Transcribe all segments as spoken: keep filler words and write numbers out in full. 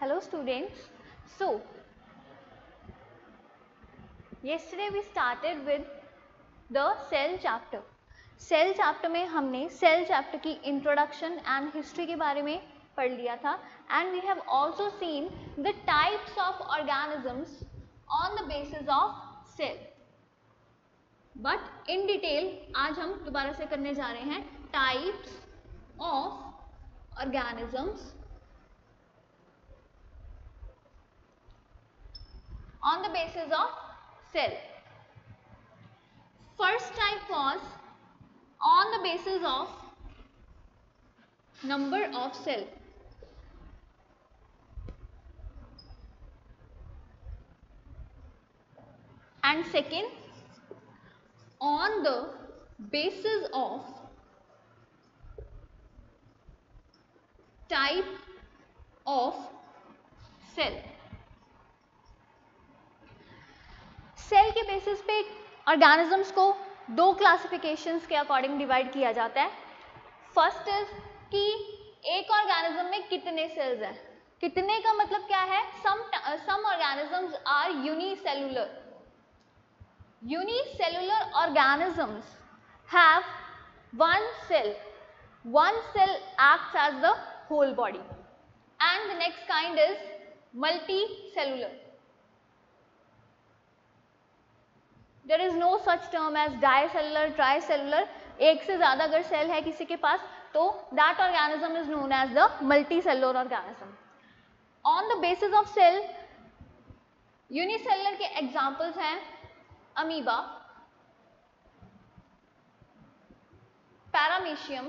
Hello students. So, yesterday we started with the cell chapter. Cell chapter में हमने cell chapter की introduction and history के बारे में पढ़ लिया था and we have also seen the types of organisms on the basis of cell. But in detail आज हम दोबारा से करने जा रहे हैं types of organisms on the basis of cell. First type was on the basis of number of cell. And second, on the basis of type of cell. Cell के basis पे ऑर्गेनिजम्स को दो क्लासिफिकेशंस के according divide किया जाता है. First is कि एक ऑर्गेनिज्म में कितने सेल्स हैं. कितने का मतलब क्या है? Some some organisms are unicellular. Unicellular organisms have one cell. One cell acts as the whole body. And the next kind is multicellular. There is no such term as dicellular, tricellular. एक से ज़्यादा अगर cell है किसी के पास तो that organism is known as the multicellular organism. On the basis of cell, unicellular के examples हैं amoeba, paramecium,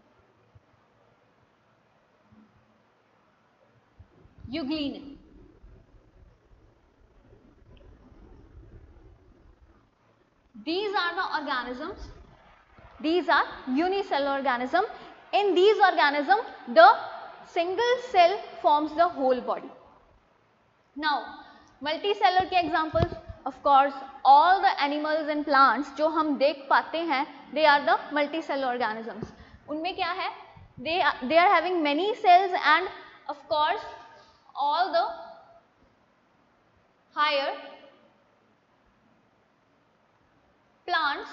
euglena. These are the organisms, these are unicellular organisms. In these organisms, the single cell forms the whole body. Now, multicellular के examples, of course, all the animals and plants जो हम देख पाते हैं, they are the multicellular organisms. उनमें क्या है? They are, they are having many cells and of course, all the higher plants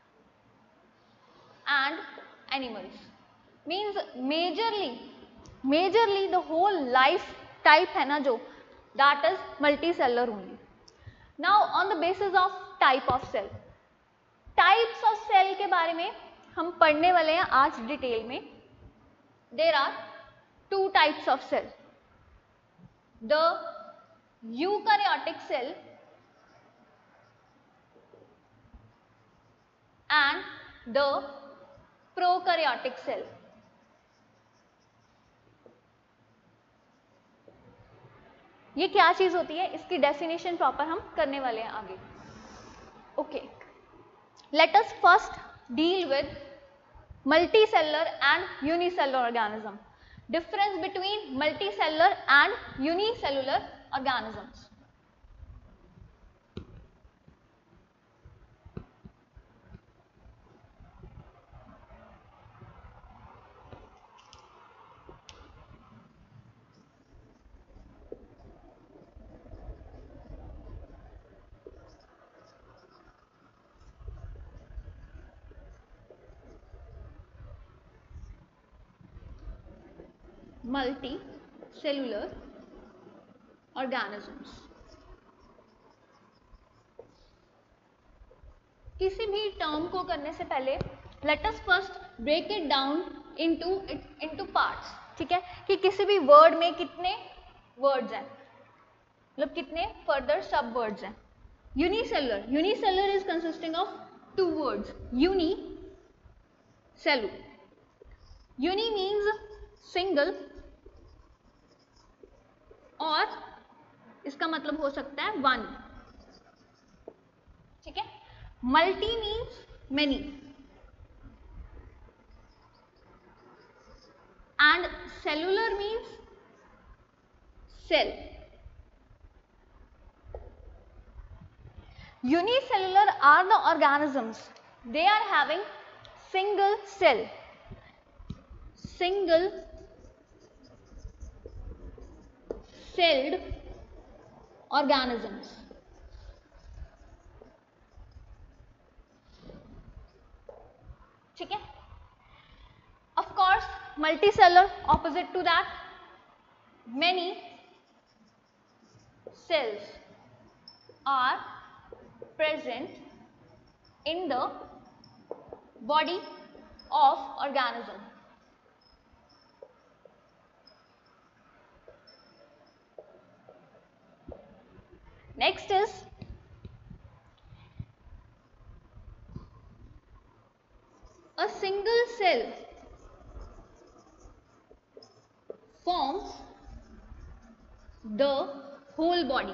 and animals. Means majorly majorly the whole life type है ना जो, that is multicellular only. Now on the basis of type of cell, types of cell के बारे में हम पढ़ने वाले हैं आज डिटेल में. There are two types of cell, the eukaryotic cell and the prokaryotic cell. ये क्या चीज होती है, इसकी डेफिनेशन प्रॉपर हम करने वाले हैं आगे. Okay, let us first deal with multicellular and unicellular organism. Difference between multicellular and unicellular organisms. Multicellular organisms. किसी भी टर्म को करने से पहले let us first break it down into into parts. ठीक है, कि किसी भी वर्ड में कितने वर्ड्स हैं, मतलब कितने फर्दर सब वर्ड्स हैं. Unicellular, unicellular is consisting of two words. Uni, cellular. Uni means single और इसका मतलब हो सकता है वन. ठीक है. Multi means many and cellular means cell. Unicellular are the organisms, they are having single cell, single celled organisms. ठीक है. Of course, multicellular, opposite to that, many cells are present in the body of organism. Next is a single cell forms the whole body.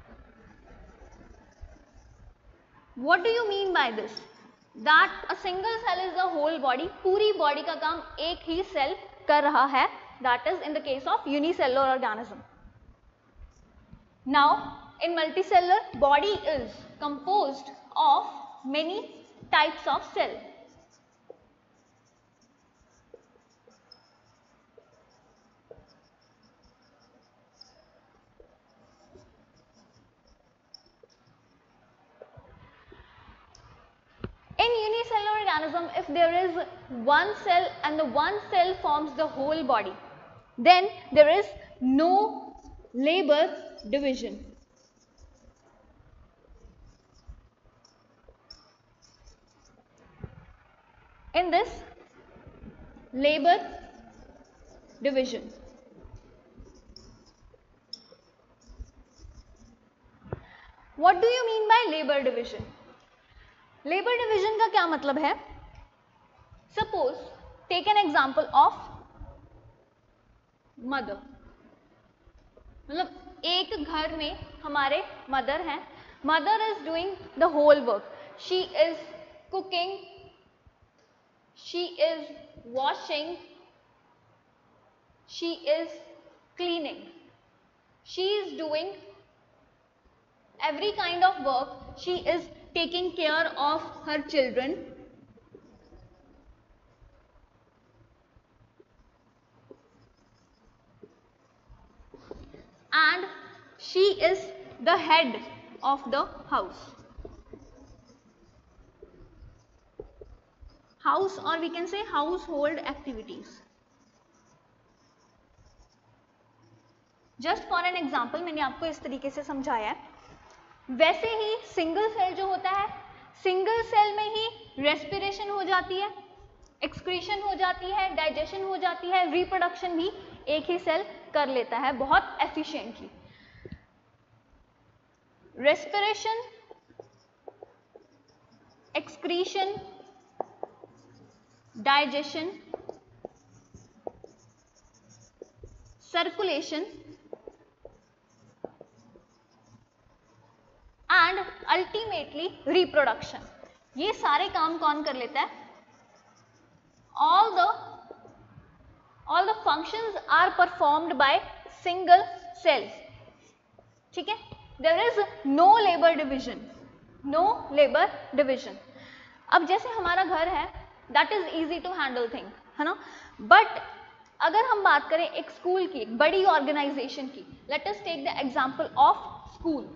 What do you mean by this? That a single cell is the whole body. पूरी body का काम एक ही cell कर रहा है. That is in the case of unicellular organism. Now, in multicellular, body is composed of many types of cell. In unicellular organism, if there is one cell and the one cell forms the whole body, then there is no labor division. In this labor division, what do you mean by labor division? Labour division का क्या मतलब है? Suppose take an example of mother. मतलब एक घर में हमारे mother हैं. Mother is doing the whole work. She is cooking, she is washing, she is cleaning, she is doing every kind of work. She is taking care of her children, and she is the head of the house. House, or we can say household activities. Just for an example, मैंने आपको इस तरीके से समझाया है. वैसे ही single cell जो होता है, सिंगल सेल में ही रेस्पिरेशन हो जाती है, एक्सक्रीशन हो जाती है, डाइजेशन हो जाती है, रिप्रोडक्शन भी एक ही सेल कर लेता है बहुत efficiently. Respiration, excretion, digestion, circulation and ultimately reproduction. ये सारे काम कौन कर लेता है? All the all the functions are performed by single cells. ठीक है. There is no labour division, no labour division. अब जैसे हमारा घर है, that is easy to handle thing, है ना. बट अगर हम बात करें एक स्कूल की, एक बड़ी ऑर्गेनाइजेशन की, let us take the example of school.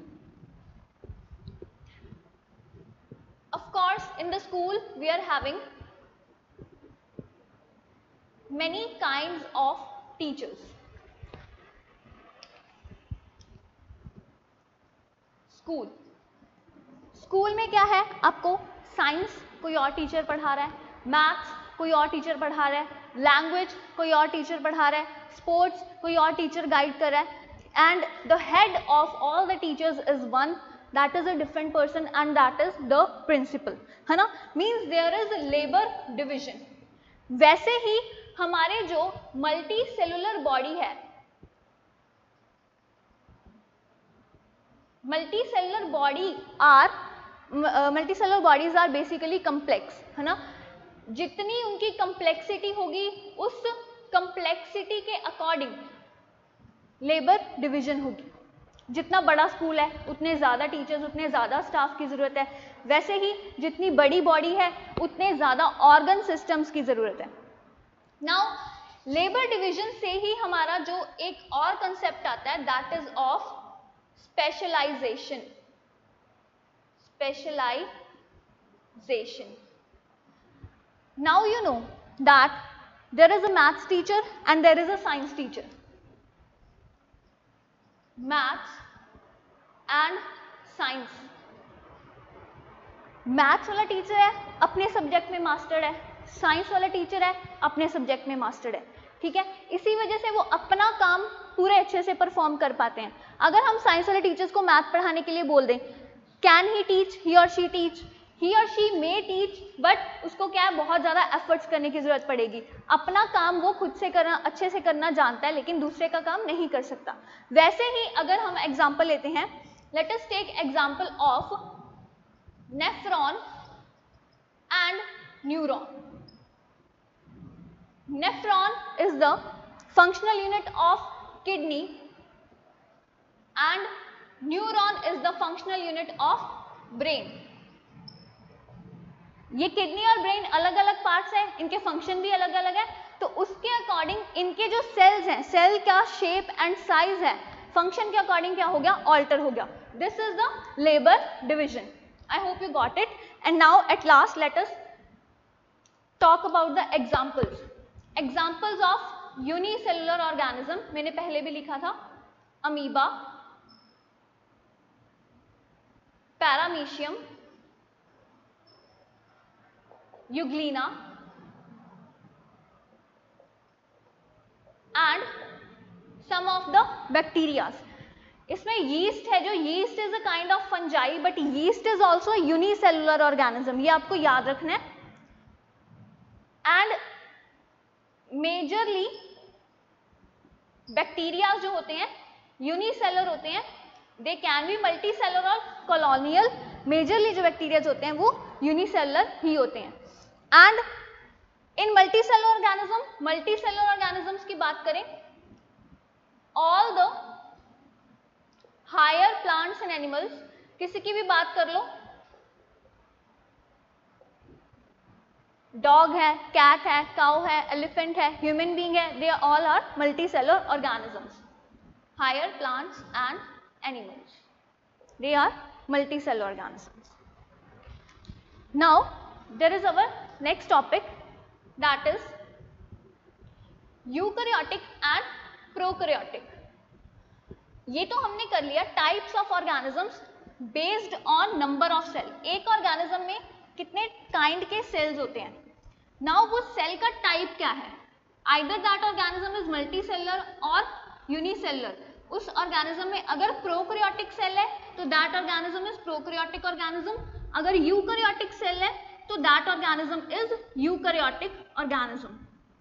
Of course, in the school we are having many kinds of teachers. School school में क्या है? आपको साइंस कोई और टीचर पढ़ा रहा है, मैथ्स कोई और टीचर पढ़ा रहा है, लैंग्वेज कोई और टीचर पढ़ा रहा है, स्पोर्ट्स कोई और टीचर गाइड कर रहा है, and the head of all the teachers is one. That is a different person and that is the principal, है ना. Means there is a labor division. वैसे ही हमारे जो मल्टी सेलुलर बॉडी है, multi cellular body are multi cellular bodies are basically complex, है ना. जितनी उनकी कम्प्लेक्सिटी होगी, उस कम्प्लेक्सिटी के अकॉर्डिंग लेबर डिविजन होगी. जितना बड़ा स्कूल है उतने ज़्यादा टीचर्स, उतने ज़्यादा स्टाफ की ज़रूरत है. वैसे ही जितनी बड़ी बॉडी है उतने ज़्यादा ऑर्गन सिस्टम्स की ज़रूरत है. नाउ लेबर डिवीजन से ही हमारा जो एक और कंसेप्ट आता है that is of specialisation. Specialisation. Now you know that there is a maths teacher and there is a science teacher. Maths and science. Maths वाला टीचर है अपने सब्जेक्ट में मास्टर्ड है, साइंस वाला टीचर है अपने सब्जेक्ट में मास्टर्ड है. ठीक है, इसी वजह से वो अपना काम पूरे अच्छे से परफॉर्म कर पाते हैं. अगर हम साइंस वाले टीचर्स को मैथ पढ़ाने के लिए बोल दें, कैन ही टीच, ही और शी टीच, ही और शी मे टीच, बट उसको क्या है बहुत ज़्यादा एफर्ट्स करने की ज़रूरत पड़ेगी. अपना काम वो खुद से करना अच्छे से करना जानता है लेकिन दूसरे का काम नहीं कर सकता. वैसे ही अगर हम एग्जाम्पल लेते हैं, let us take example of nephron and neuron. Nephron is the functional unit of kidney and neuron is the functional unit of brain. ये किडनी और ब्रेन अलग अलग पार्ट्स हैं, इनके फंक्शन भी अलग अलग है, तो उसके अकॉर्डिंग इनके जो सेल्स हैं, सेल का शेप एंड साइज है, फंक्शन के अकॉर्डिंग क्या हो गया, ऑल्टर हो गया. This is the labour division. I hope you got it. And now at last let us talk about the examples. Examples of unicellular organism. मैंने पहले भी लिखा था, amoeba, paramecium, euglena and some of the bacteria. इसमें yeast है, जो yeast is a kind of fungi but yeast is also unicellular organism, ये आपको याद रखना है. एंड मेजरली बैक्टीरिया जो होते हैं यूनिसेलुलर होते हैं, they can be multi cellular और कॉलोनियल. मेजरली जो बैक्टीरिया होते हैं वो यूनिसेलुलर ही होते हैं. And in multi cellular organism, multi cellular organisms की बात करें, all the higher plants and animals, किसी की भी बात कर लो, डॉग है, कैट है, काउ है, एलिफेंट है, ह्यूमन बीइंग है, they all are multi cellular organisms. Higher plants and animals, they are multi cellular organisms. Now there is our next topic that is eukaryotic and prokaryotic. ये तो हमने कर लिया types of organisms based on number of cell. एक organism में कितने kind के sales होते हैं. नाउ वो सेल का टाइप क्या है, either that organism is multi cellular और यूनिसेलुलर. उस ऑर्गेनिज्म में अगर प्रोकैरियोटिक सेल है तो that organism is prokaryotic organism. अगर यूकैरियोटिक सेल है तो that organism is eukaryotic organism.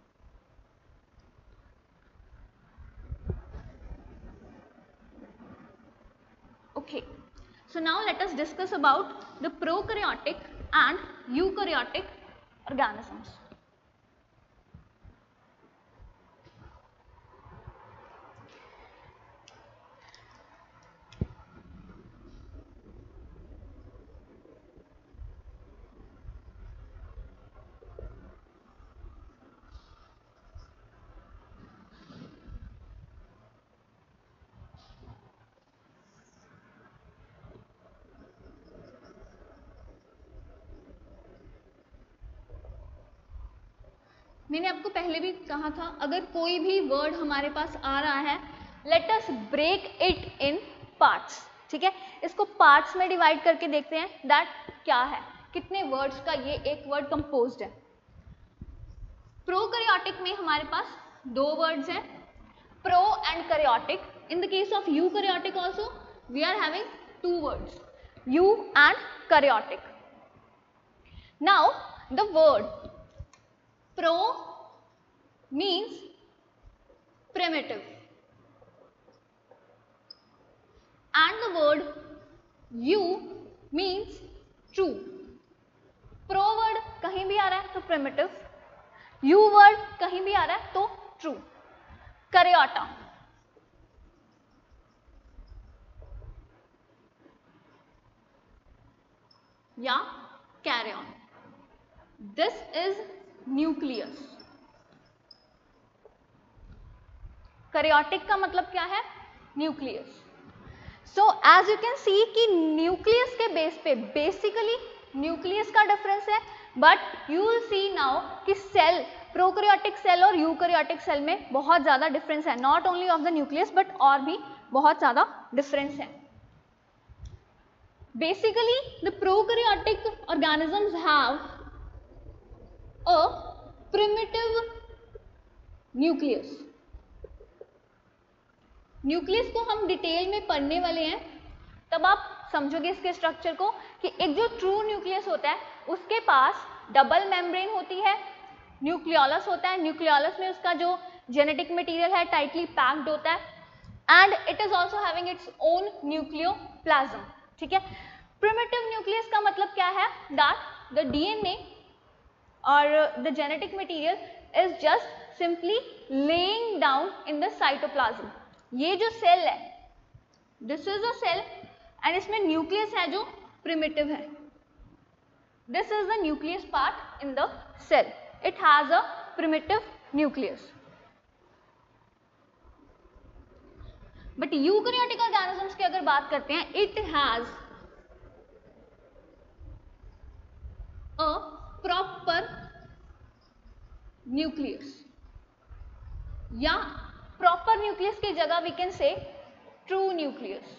Okay, so now let us discuss about the prokaryotic and eukaryotic organisms. मैंने आपको पहले भी कहा था, अगर कोई भी वर्ड हमारे पास आ रहा है, let us break it in parts. ठीक है, इसको पार्ट्स में डिवाइड करके देखते हैं दैट क्या है, कितने वर्ड्स का ये एक वर्ड कंपोज्ड है. प्रोकैरियोटिक में हमारे पास दो वर्ड्स हैं, pro and karyotic. In the case of eukaryotic also we are having two words, eu and karyotic. Now the word pro means primitive and the word u means true. pro word कहीं भी आ रहा है तो primitive, u word कहीं भी आ रहा है तो true. कैरियोटा, या carrion, this is nucleus. करियोटिक का मतलब क्या है? Nucleus. So as you can see कि न्यूक्लियस के बेस पे बेसिकली न्यूक्लियस का डिफरेंस है, but you will see now कि सेल, प्रोकैरियोटिक सेल और यूकैरियोटिक सेल में बहुत ज़्यादा डिफरेंस है, not only of the nucleus but और भी बहुत ज़्यादा डिफरेंस है। Basically the prokaryotic organisms have a primitive nucleus. Nucleus को हम डिटेल में पढ़ने वाले हैं, तब आप समझोगे इसके स्ट्रक्चर को कि एक जो ट्रू न्यूक्लियस होता है उसके पास डबल मेम्ब्रेन होती है, न्यूक्लियोलस होता है, न्यूक्लियोलस में उसका जो जेनेटिक मटेरियल है टाइटली पैक्ड होता है, and it is also having its own nucleoplasm. ठीक है, प्रिमिटिव न्यूक्लियस का मतलब क्या है? दैट द डीएनए और the genetic material is just simply laying down in the cytoplasm. ये जो सेल है, this is a cell and इसमें न्यूक्लियस है जो प्रिमिटिव है। This is the nucleus part in the cell, it has a primitive nucleus. But eukaryotic organisms की अगर बात करते हैं, it has a proper nucleus, या प्रॉपर न्यूक्लियस की जगह we can say true nucleus.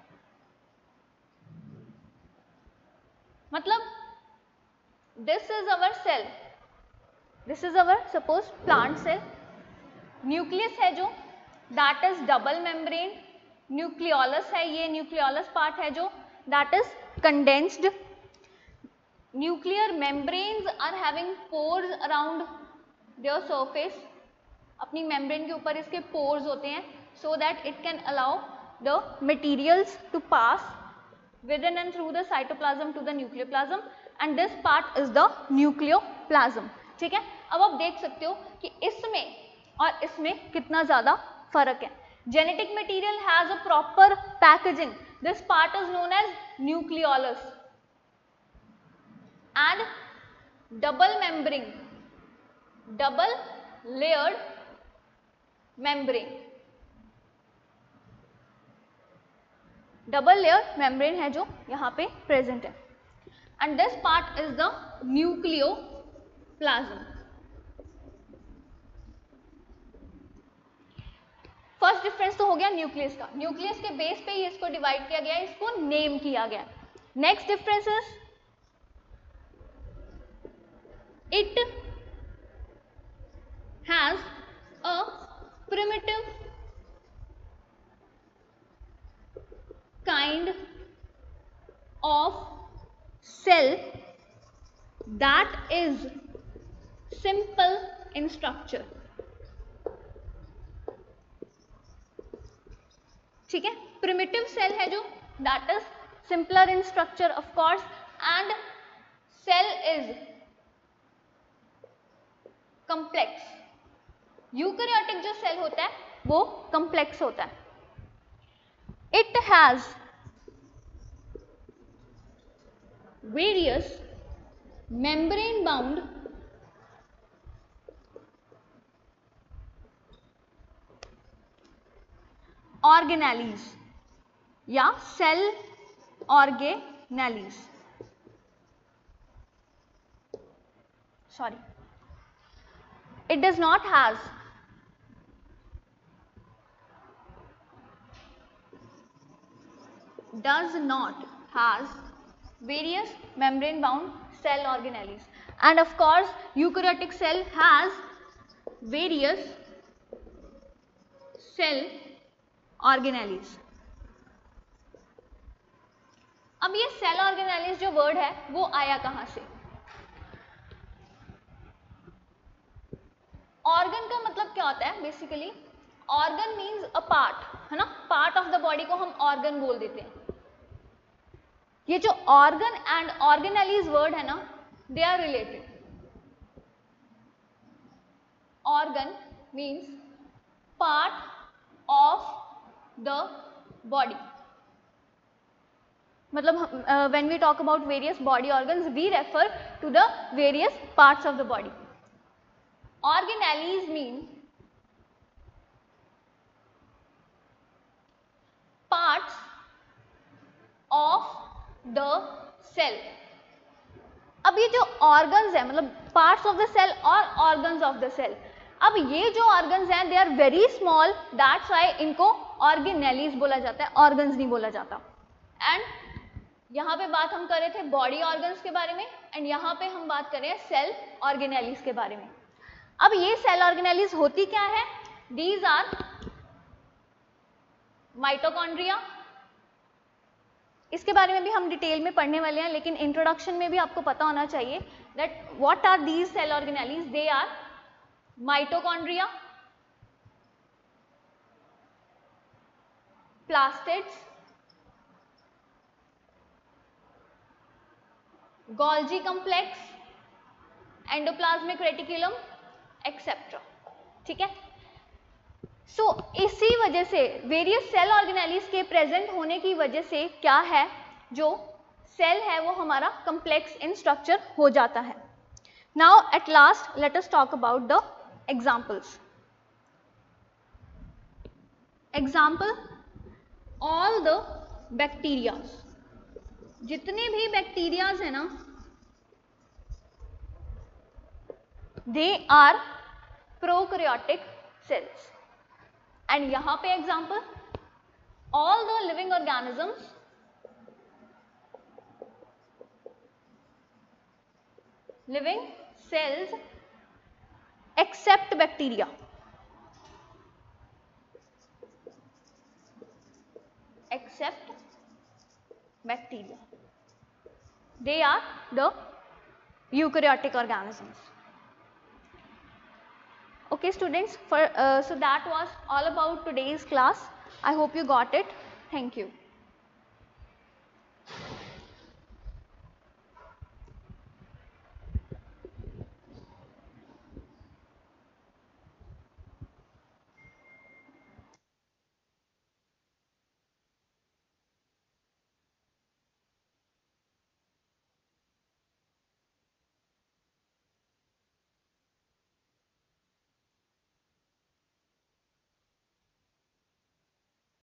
मतलब this is our cell, this is our suppose plant cell, nucleus है जो that is double membrane, nucleolus है, ये न्यूक्लियोलस पार्ट है जो that is condensed, nuclear membranes are having pores around their surface, अपनी membrane के ऊपर इसके पोर्स होते हैं, so that it can allow the materials to pass within and through the cytoplasm to the nucleoplasm, and this part is the nucleoplasm। ठीक है, अब आप देख सकते हो कि इसमें और इसमें कितना ज्यादा फर्क है। Genetic material has a proper packaging, this part is known as nucleolus, and double membrane, double layered membrane, double layer membrane है जो यहाँ पे प्रेजेंट है, and this part is the nucleoplasm. First difference तो हो गया न्यूक्लियस का, nucleus के बेस पे ही इसको डिवाइड किया गया है, इसको नेम किया गया। Next difference is it has a primitive kind of cell that is simple in structure। ठीक है, प्रिमिटिव सेल है जो that is simpler in structure of course, and cell is complex। Eukaryotic जो सेल होता है वो complex होता है। It has various membrane bound organelles या cell organelles, sorry, it does not has does not has various membrane bound cell organelles, and of course eukaryotic cell has various cell organelles। अब ये cell organelles जो word है वो आया कहां से? Organ का मतलब क्या होता है? Basically organ means a part, है ना, पार्ट ऑफ द बॉडी को हम ऑर्गन बोल देते हैं। ये जो ऑर्गन एंड ऑर्गेनेलिस वर्ड है ना, they are related. Organ means part of the body, मतलब when we talk about various body organs we refer to the various parts of the body. Organelles mean parts of the cell. अब ये जो organs है, मतलब parts of the cell और organs of the cell, अब ये जो organs हैं they are very small, that's why इनको ऑर्गेनेलीज बोला जाता है, ऑर्गन्स नहीं बोला जाता। एंड यहाँ पे बात हम कर रहे थे बॉडी ऑर्गन्स के बारे में, एंड यहाँ पे हम बात कर रहे हैं सेल ऑर्गेनेलीज के बारे में। अब ये सेल ऑर्गेनेलीज होती क्या है? दीज आर माइटोकॉन्ड्रिया, इसके बारे में भी हम डिटेल में पढ़ने वाले हैं, लेकिन इंट्रोडक्शन में भी आपको पता होना चाहिए that what are these cell organelles. They are mitochondria, plastids, Golgi complex, endoplasmic reticulum etcetera. ठीक है, सो so, इसी वजह से वेरियस सेल ऑर्गेनेलीज के प्रेजेंट होने की वजह से क्या है, जो सेल है वो हमारा कम्प्लेक्स इन स्ट्रक्चर हो जाता है। Now at last let us talk about the examples. Example, all the bacterias, जितने भी बैक्टीरियाज है ना, they are prokaryotic cells. And यहां पे example, all the living organisms living cells except bacteria, except bacteria, they are the eukaryotic organisms. Okay students, for uh, so that was all about today's class. I hope you got it. Thank you.